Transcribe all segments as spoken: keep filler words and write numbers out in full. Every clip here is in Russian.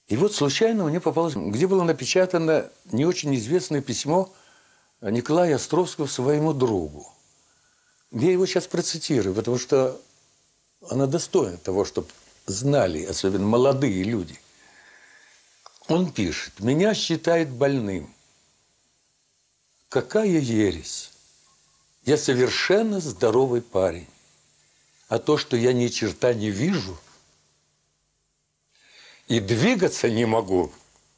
И вот случайно мне попалось, где было напечатано не очень известное письмо Николая Островского своему другу. Я его сейчас процитирую, потому что она достойна того, чтобы знали, особенно молодые люди. Он пишет: «Меня считают больным. Какая ересь! Я совершенно здоровый парень. А то, что я ни черта не вижу и двигаться не могу,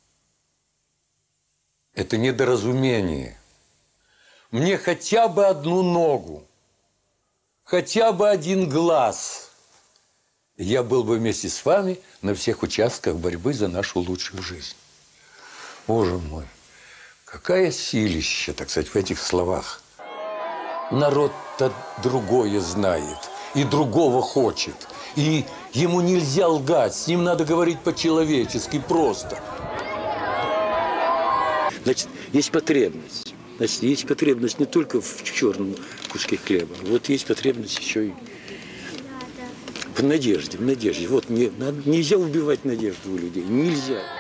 это недоразумение. Мне хотя бы одну ногу, хотя бы один глаз, и я был бы вместе с вами на всех участках борьбы за нашу лучшую жизнь». Боже мой, какая силища, так сказать, в этих словах. Народ-то другое знает и другого хочет. И ему нельзя лгать, с ним надо говорить по-человечески просто. Значит, есть потребность. Значит, есть потребность не только в черном куске хлеба. Вот есть потребность еще и в надежде, в надежде. Вот не, нельзя убивать надежду у людей, нельзя.